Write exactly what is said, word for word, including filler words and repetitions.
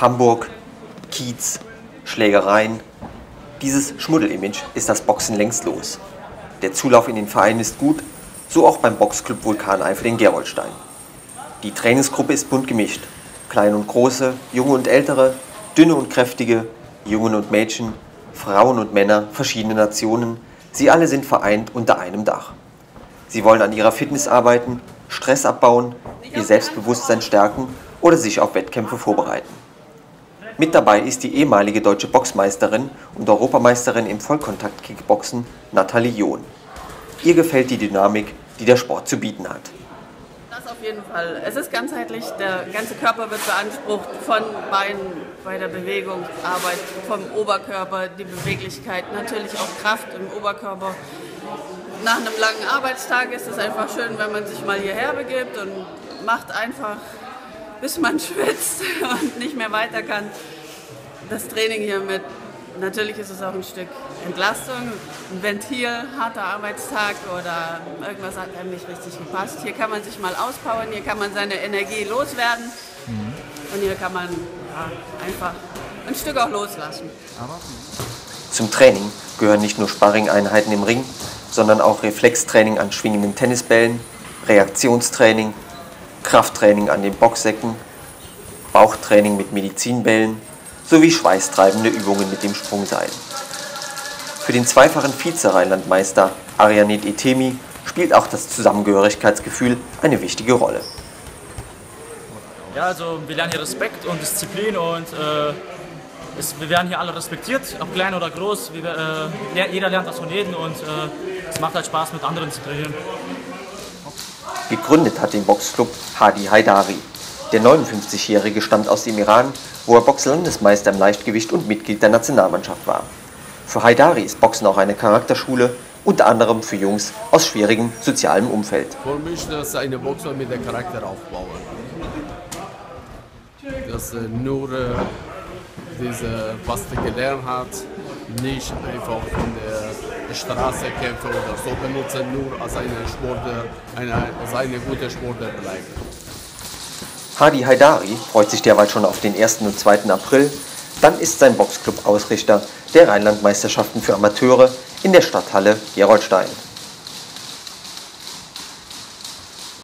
Hamburg, Kiez, Schlägereien. Dieses Schmuddelimage ist das Boxen längst los. Der Zulauf in den Verein ist gut, so auch beim Boxclub Vulkaneifel in Gerolstein. Die Trainingsgruppe ist bunt gemischt. Kleine und große, junge und ältere, dünne und kräftige, Jungen und Mädchen, Frauen und Männer, verschiedene Nationen. Sie alle sind vereint unter einem Dach. Sie wollen an ihrer Fitness arbeiten, Stress abbauen, ihr Selbstbewusstsein stärken oder sich auf Wettkämpfe vorbereiten. Mit dabei ist die ehemalige deutsche Boxmeisterin und Europameisterin im Vollkontakt-Kickboxen Nathalie John. Ihr gefällt die Dynamik, die der Sport zu bieten hat. Das auf jeden Fall. Es ist ganzheitlich, der ganze Körper wird beansprucht von Beinen bei der Bewegung, Arbeit, vom Oberkörper, die Beweglichkeit, natürlich auch Kraft im Oberkörper. Nach einem langen Arbeitstag ist es einfach schön, wenn man sich mal hierher begibt und macht einfach, bis man schwitzt und nicht mehr weiter kann. Das Training hier mit, natürlich ist es auch ein Stück Entlastung, ein Ventil, harter Arbeitstag oder irgendwas hat einem nicht richtig gepasst. Hier kann man sich mal auspowern, hier kann man seine Energie loswerden mhm. und hier kann man ja, einfach ein Stück auch loslassen. Zum Training gehören nicht nur Sparring-Einheiten im Ring, sondern auch Reflextraining an schwingenden Tennisbällen, Reaktionstraining, Krafttraining an den Boxsäcken, Bauchtraining mit Medizinbällen sowie schweißtreibende Übungen mit dem Sprungseil. Für den zweifachen Vize-Rheinlandmeister Arianit Etemi spielt auch das Zusammengehörigkeitsgefühl eine wichtige Rolle. Ja, also wir lernen hier Respekt und Disziplin und äh, es, wir werden hier alle respektiert, ob klein oder groß. Wir, äh, jeder lernt was von jedem und äh, es macht halt Spaß, mit anderen zu trainieren. Gegründet hat den Boxclub Hadi Haidari. Der neunundfünfzigjährige stammt aus dem Iran, wo er Boxlandesmeister im Leichtgewicht und Mitglied der Nationalmannschaft war. Für Haidari ist Boxen auch eine Charakterschule, unter anderem für Jungs aus schwierigem sozialem Umfeld. Für mich ist das eine Boxer mit dem Charakter aufbauen. Dass äh, nur äh, diese, was er gelernt hat, nicht einfach von der Straße kämpfen oder so benutzen, nur als eine Sportler, eine, als eine gute Sportler bleiben. Hadi Haidari freut sich derweil schon auf den ersten und zweiten April. Dann ist sein Boxclub Ausrichter der Rheinlandmeisterschaften für Amateure in der Stadthalle Gerolstein.